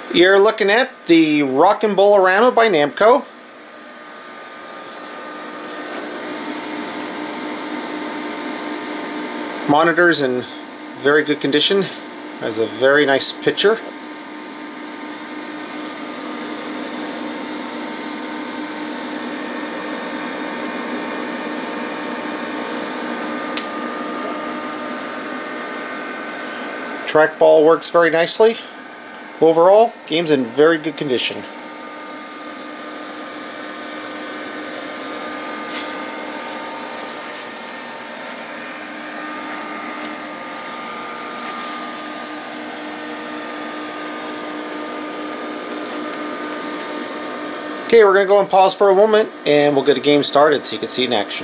You're looking at the Rockin' Bolorama by Namco. Monitor's in very good condition. Has a very nice picture. Trackball works very nicely. Overall, game's in very good condition. Okay, we're going to go and pause for a moment and we'll get a game started so you can see it in action.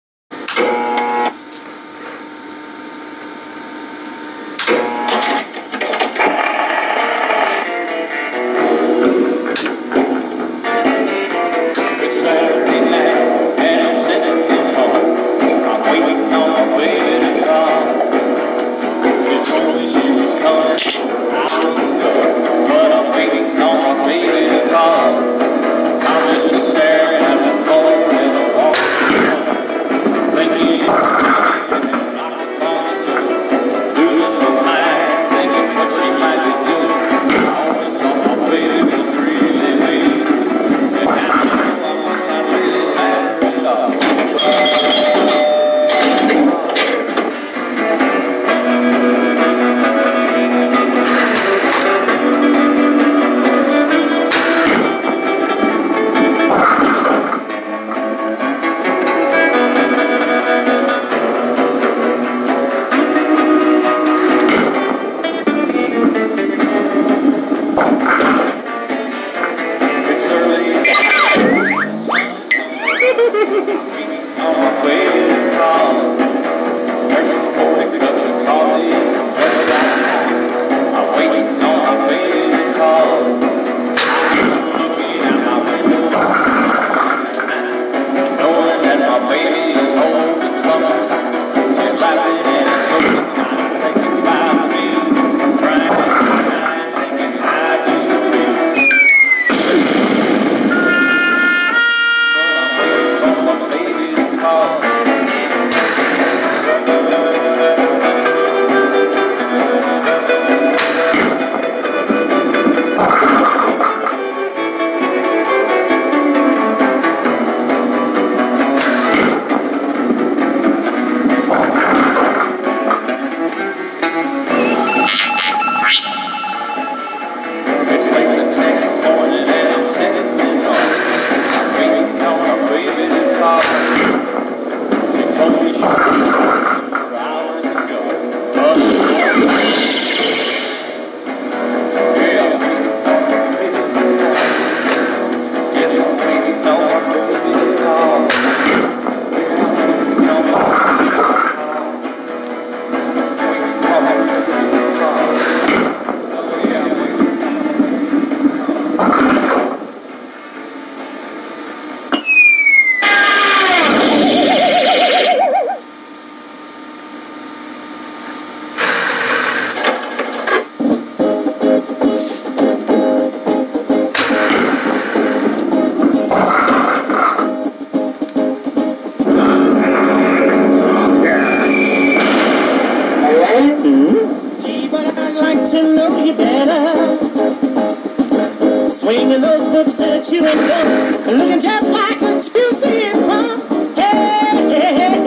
Swinging those books that you ain't done, looking just like a juicy plum. Hey, hey, hey,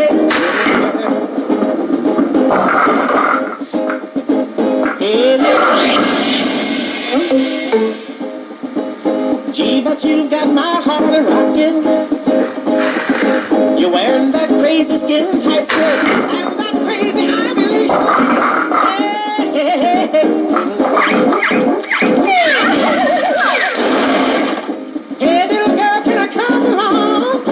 hey. Gee, but you've got my heart a-rockin'. You're wearing that crazy skin tight skirt and that crazy Ivy League. Hey, hey, hey. Hey, little girl, can I come along?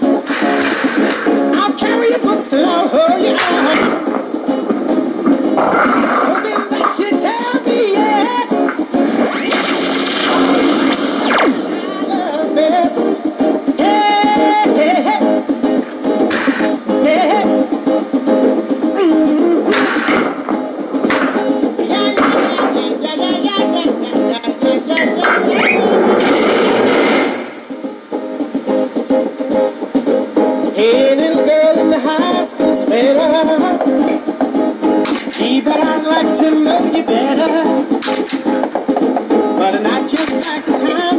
I'll carry your books and I'll hold you on. Hoping that you tell me yes. I love this. Hey, hey, hey. Hey, hey. me, but I'd like to know you better. But not just like the time